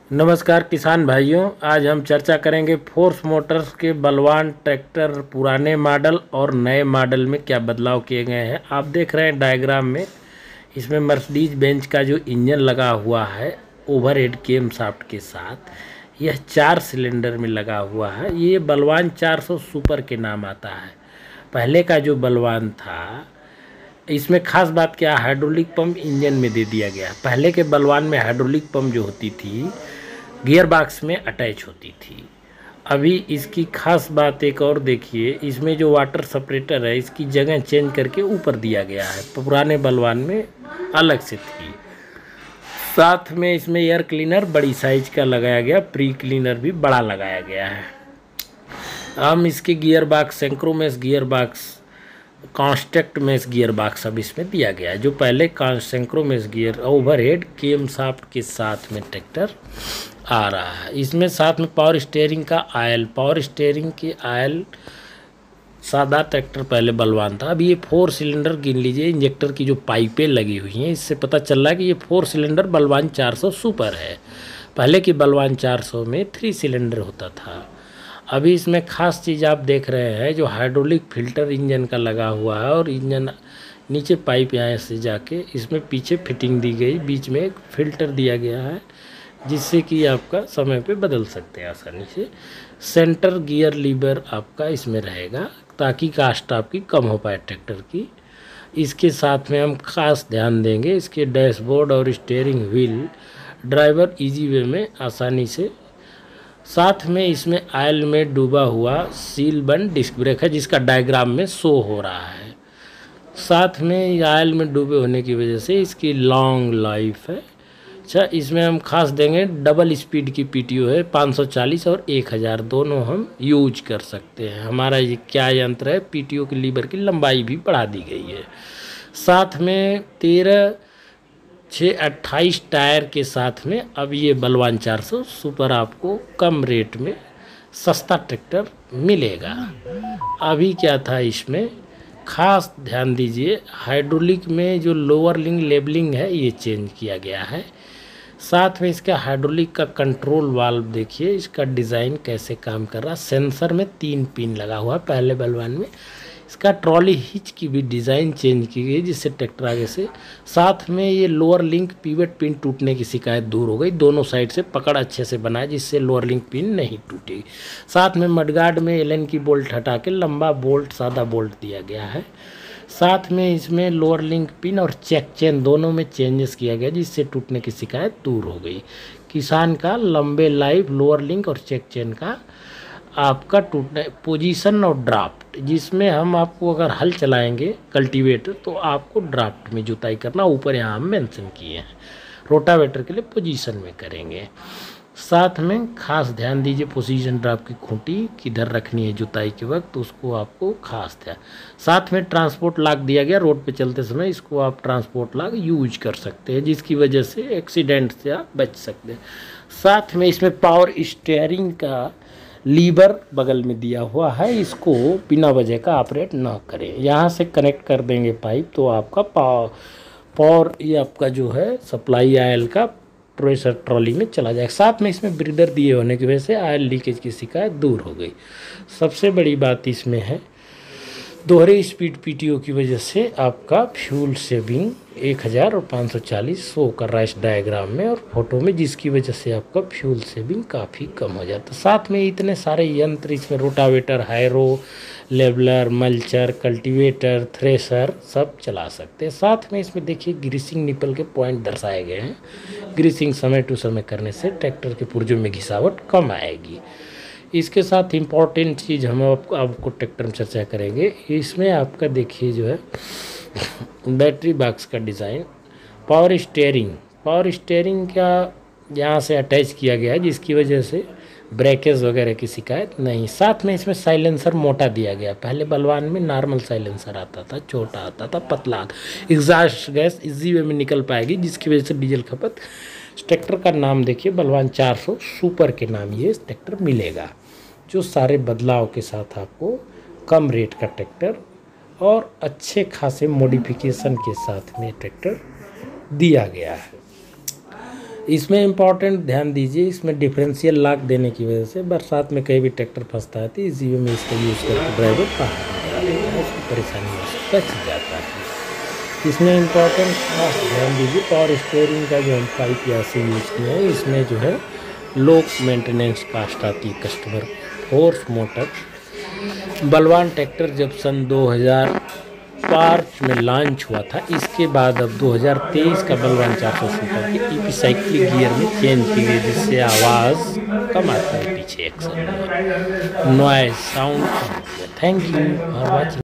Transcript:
नमस्कार किसान भाइयों, आज हम चर्चा करेंगे फोर्स मोटर्स के बलवान ट्रैक्टर पुराने मॉडल और नए मॉडल में क्या बदलाव किए गए हैं। आप देख रहे हैं डायग्राम में, इसमें मर्सिडीज बेंज का जो इंजन लगा हुआ है ओवरहेड केम शाफ्ट के साथ, यह 4 सिलेंडर में लगा हुआ है। ये बलवान 400 सुपर के नाम आता है। पहले का जो बलवान था, इसमें खास बात क्या, हाइड्रोलिक पंप इंजन में दे दिया गया। पहले के बलवान में हाइड्रोलिक पंप जो होती थी गियर बॉक्स में अटैच होती थी। अभी इसकी खास बात एक और देखिए, इसमें जो वाटर सेपरेटर है इसकी जगह चेंज करके ऊपर दिया गया है, पुराने बलवान में अलग से थी। साथ में इसमें एयर क्लीनर बड़ी साइज का लगाया गया, प्री क्लीनर भी बड़ा लगाया गया है। हम इसके gear box synchromesh gear box constant mesh gear box अब इसमें दिया गया है, जो पहले synchromesh gear overhead cam shaft के साथ में ट्रैक्टर आ रहा है। इसमें साथ में पावर स्टीयरिंग का आयल, पावर स्टीयरिंग के आयल सादा ट्रैक्टर पहले बलवान था। अब ये 4 सिलेंडर गिन लीजिए, इंजेक्टर की जो पाइपें लगी हुई हैं इससे पता चल रहा है कि ये 4 सिलेंडर बलवान 400 सुपर है। पहले की बलवान 400 में 3 सिलेंडर होता था। अभी इसमें खास चीज़ आप देख रहे हैं, जो हाइड्रोलिक फिल्टर इंजन का लगा हुआ है और इंजन नीचे पाइप यहाँ से जाके इसमें पीछे फिटिंग दी गई, बीच में एक फिल्टर दिया गया है जिससे कि आपका समय पे बदल सकते हैं आसानी से। सेंटर गियर लीवर आपका इसमें रहेगा ताकि कास्ट आपकी कम हो पाए ट्रैक्टर की। इसके साथ में हम खास ध्यान देंगे, इसके डैशबोर्ड और steering wheel driver easy way में आसानी से। साथ में इसमें आयल में डूबा हुआ सील बंद डिस्क ब्रेक है जिसका डायग्राम में शो हो रहा है। साथ में आयल में डूबे होने की वजह से इसकी लॉन्ग लाइफ है। अच्छा, इसमें हम खास देंगे डबल स्पीड की पीटीओ है, 540 और 1000 दोनों हम यूज कर सकते हैं। हमारा ये क्या यंत्र है, पीटीओ के लीवर की लंबाई भी बढ़ा दी गई है। साथ में 13/6/28 टायर के साथ में अब ये बलवान 400 सुपर आपको कम रेट में सस्ता ट्रैक्टर मिलेगा। अभी क्या था, इसमें खास ध्यान दीजिए, हाइड्रोलिक में जो लोअर लिंक लेबलिंग है ये चेंज किया गया है। साथ में इसका हाइड्रोलिक का कंट्रोल वाल्व देखिए, इसका डिज़ाइन कैसे काम कर रहा है। सेंसर में 3 पिन लगा हुआ है पहले बलवान में। इसका ट्रॉली हिच की भी डिज़ाइन चेंज की गई जिससे ट्रैक्टर आगे से। साथ में ये लोअर लिंक पिवट पिन टूटने की शिकायत दूर हो गई, दोनों साइड से पकड़ अच्छे से बनाए जिससे लोअर लिंक पिन नहीं टूटेगी। साथ में मडगार्ड में एलन की बोल्ट हटा के लंबा बोल्ट सादा बोल्ट दिया गया है। साथ में इसमें लोअर लिंक पिन और चेक चेन दोनों में चेंजेस किया गया जिससे टूटने की शिकायत दूर हो गई। किसान का लंबे लाइफ लोअर लिंक और चेक चेन का आपका टूटने पोजीशन और ड्राफ्ट, जिसमें हम आपको अगर हल चलाएंगे कल्टीवेटर तो आपको ड्राफ्ट में जुताई करना, ऊपर यहाँ हम मेंशन किए हैं। रोटावेटर के लिए पोजीशन में करेंगे। साथ में खास ध्यान दीजिए, पोजीशन ड्राफ्ट की खूंटी किधर रखनी है जुताई के वक्त, उसको आपको खास ध्यान। साथ में ट्रांसपोर्ट लॉक दिया गया, रोड पे चलते समय इसको आप ट्रांसपोर्ट लॉक यूज कर सकते हैं जिसकी वजह से एक्सीडेंट से आप बच सकते हैं। साथ में इसमें पावर स्टीयरिंग का लीवर बगल में दिया हुआ है, इसको बिना वजह का ऑपरेट ना करें। यहाँ से कनेक्ट कर देंगे पाइप तो आपका पावर ये आपका जो है सप्लाई आयल का प्रेशर ट्रॉली में चला जाएगा। साथ में इसमें ब्रीदर दिए होने की वजह से आयल लीकेज की शिकायत दूर हो गई। सबसे बड़ी बात इसमें है, दोहरे स्पीड पीटीओ की वजह से आपका फ्यूल सेविंग 1000 और 540 शो कर रहा है इस डायग्राम में और फोटो में, जिसकी वजह से आपका फ्यूल सेविंग काफ़ी कम हो जाता है। साथ में इतने सारे यंत्र इसमें, rotavator, harrow, leveller, mulcher, cultivator, thresher सब चला सकते हैं। साथ में इसमें देखिए ग्रीसिंग निपल के पॉइंट दर्शाए गए हैं। ग्रीसिंग समय टू समय करने से ट्रैक्टर के पुर्जों में घिसावट कम आएगी। इसके साथ इम्पॉर्टेंट चीज़ हम आपको ट्रैक्टर में चर्चा करेंगे, इसमें आपका देखिए जो है बैटरी बॉक्स का डिज़ाइन, पावर स्टीयरिंग का यहाँ से अटैच किया गया है जिसकी वजह से ब्रेकेज वगैरह की शिकायत नहीं। साथ में इसमें साइलेंसर मोटा दिया गया, पहले बलवान में नॉर्मल साइलेंसर आता था, छोटा आता था, पतला आता। एग्जॉस्ट गैस इजी वे में निकल पाएगी जिसकी वजह से डीजल खपत। ट्रैक्टर का नाम देखिए, बलवान 400 सुपर के नाम ये ट्रैक्टर मिलेगा, जो सारे बदलाव के साथ आपको कम रेट का ट्रैक्टर और अच्छे खासे मॉडिफिकेशन के साथ में ट्रैक्टर दिया गया है। इसमें इम्पॉर्टेंट ध्यान दीजिए, इसमें डिफरेंशियल लॉक देने की वजह से बरसात में कहीं भी ट्रैक्टर फंसता है तो इसी में इसका यूज़ करके ड्राइवर बाहर निकल जाता है, उसकी परेशानियों से बच जाता है। इसमें इम्पॉर्टेंट खास ध्यान दीजिए, पावर स्टीयरिंग का जो हम पाइप यहाँ से यूज़ किए हैं इसमें जो है लो मेंटेनेंस कास्ट आती है customer. Force motor Balwan tractor जब सन 2005 में लॉन्च हुआ था, इसके बाद अब 2023 का बलवान 400 सुपर के ईपी साइक्लिक गियर में चेंज की गई, जिससे आवाज़ कम आता है पीछे एक्शन में, noise sound. Thank you for watching.